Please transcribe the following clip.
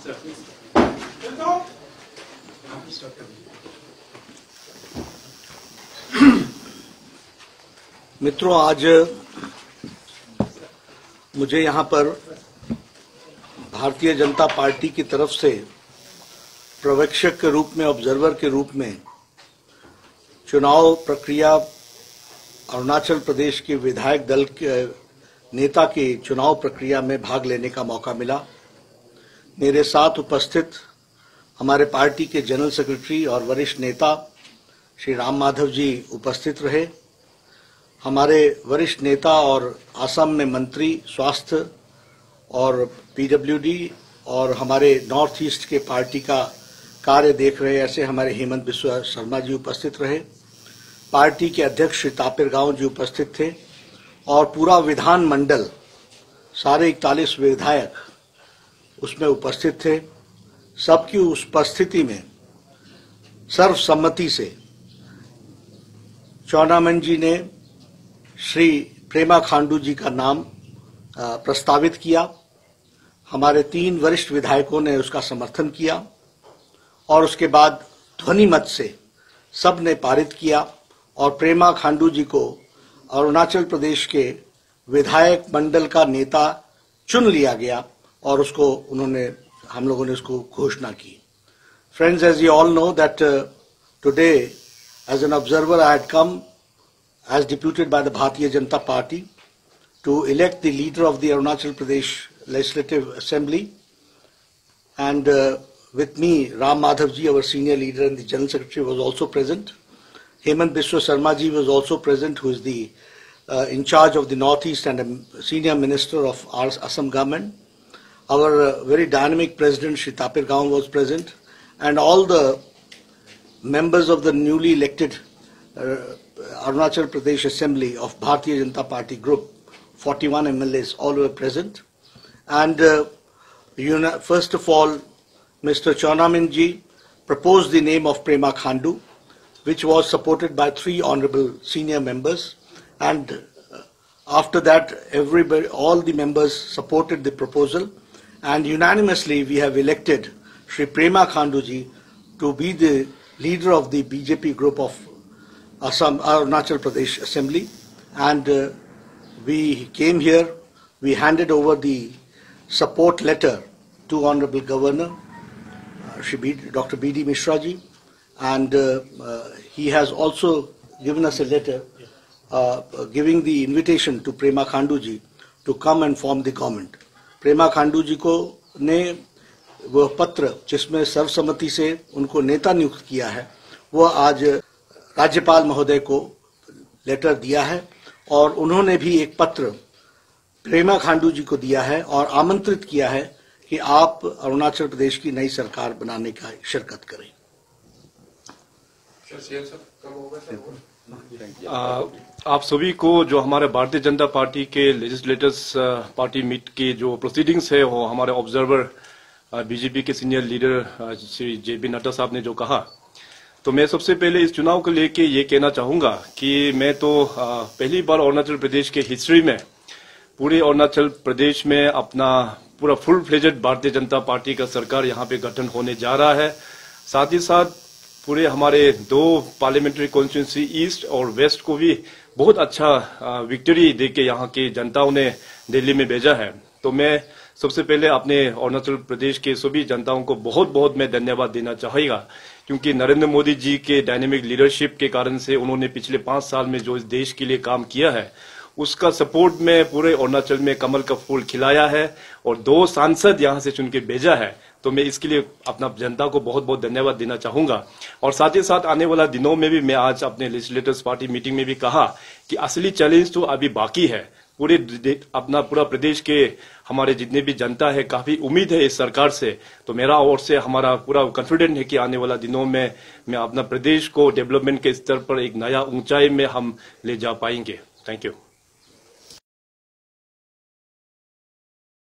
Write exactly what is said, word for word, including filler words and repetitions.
मित्रों, आज मुझे यहाँ पर भारतीय जनता पार्टी की तरफ से पर्यवेक्षक के रूप में, ऑब्जर्वर के रूप में चुनाव प्रक्रिया, अरुणाचल प्रदेश के विधायक दल के नेता की चुनाव प्रक्रिया में भाग लेने का मौका मिला। मेरे साथ उपस्थित हमारे पार्टी के जनरल सेक्रेटरी और वरिष्ठ नेता श्री राम माधव जी उपस्थित रहे। हमारे वरिष्ठ नेता और असम में मंत्री स्वास्थ्य और पीडब्ल्यूडी और हमारे नॉर्थ ईस्ट के पार्टी का कार्य देख रहे ऐसे हमारे हेमंत बिस्वा शर्मा जी उपस्थित रहे। पार्टी के अध्यक्ष श्री तापिर गांव जी उपस्थित थे और पूरा विधान मंडल, सारे इकतालीस विधायक उसमें उपस्थित थे। सबकी उपस्थिति में सर्वसम्मति से चौनामन जी ने श्री पेमा खांडू जी का नाम प्रस्तावित किया। हमारे तीन वरिष्ठ विधायकों ने उसका समर्थन किया और उसके बाद ध्वनि मत से सब ने पारित किया और पेमा खांडू जी को अरुणाचल प्रदेश के विधायक मंडल का नेता चुन लिया गया और उसको उन्होंने हम लोगों ने उसको घोषणा की। Friends, as you all know that today as an observer I had come as deputed by the Bharatiya Janata Party to elect the leader of the Arunachal Pradesh Legislative Assembly, and uh, with me Ram Madhav ji, our senior leader and the General Secretary, was also present. Hemant Biswa Sarma ji was also present, who is the uh, in charge of the Northeast and a senior minister of our Assam government. Our uh, very dynamic president Shri Tapir Gaon was present, and all the members of the newly elected uh, Arunachal Pradesh Assembly of Bharatiya Janata Party group, forty-one M L As, all were present. And uh, first of all, Mister Chaunamin ji proposed the name of Pema Khandu, which was supported by three honorable senior members. And uh, after that, everybody, all the members supported the proposal, and unanimously we have elected Shri Pema Khandu ji to be the leader of the B J P group of Assam, Arunachal Pradesh Assembly. And uh, we came here, we handed over the support letter to Honorable Governor, uh, Shri B, Doctor B D Mishra ji, and uh, uh, he has also given us a letter uh, giving the invitation to Pema Khandu ji to come and form the government. Pema Khandu ji को ने वह पत्र जिसमें सर्वसम्मति से उनको नेता नियुक्त किया है, वो आज राज्यपाल महोदय को लेटर दिया है और उन्होंने भी एक पत्र पेमा खांडू जी को दिया है और आमंत्रित किया है कि आप अरुणाचल प्रदेश की नई सरकार बनाने का शिरकत करें। आ, आप सभी को जो हमारे भारतीय जनता पार्टी के लेजिस्लेटर्स पार्टी मीट की जो प्रोसीडिंग्स है, वो हमारे ऑब्जर्वर बीजेपी के senior leader Shri J P Nadda साहब ने जो कहा, तो मैं सबसे पहले इस चुनाव को लेके ये कहना चाहूंगा कि मैं तो पहली बार अरुणाचल प्रदेश के हिस्ट्री में पूरे अरुणाचल प्रदेश में अपना पूरा full fledged Bharatiya Janata party का सरकार यहाँ पे गठन होने जा रहा है। साथ ही साथ पूरे हमारे दो पार्लियामेंट्री कॉन्स्टिट्यूंसी ईस्ट और वेस्ट को भी बहुत अच्छा विक्ट्री देके यहाँ की जनताओं ने दिल्ली में भेजा है। तो मैं सबसे पहले अपने अरुणाचल प्रदेश के सभी जनताओं को बहुत बहुत मैं धन्यवाद देना चाहेगा, क्योंकि नरेंद्र मोदी जी के डायनेमिक लीडरशिप के कारण से उन्होंने पिछले पांच साल में जो इस देश के लिए काम किया है, उसका सपोर्ट में पूरे अरुणाचल में कमल का फूल खिलाया है और दो सांसद यहां से चुन के भेजा है। तो मैं इसके लिए अपना जनता को बहुत बहुत धन्यवाद देना चाहूंगा। और साथ ही साथ आने वाला दिनों में भी मैं आज अपने लेजिस्लेटर्स पार्टी मीटिंग में भी कहा कि असली चैलेंज तो अभी बाकी है। पूरे अपना पूरा प्रदेश के हमारे जितने भी जनता है, काफी उम्मीद है इस सरकार से। तो मेरा ओर से हमारा पूरा कॉन्फिडेंट है कि आने वाला दिनों में मैं अपना प्रदेश को डेवलपमेंट के स्तर पर एक नया ऊंचाई में हम ले जा पाएंगे। Thank you.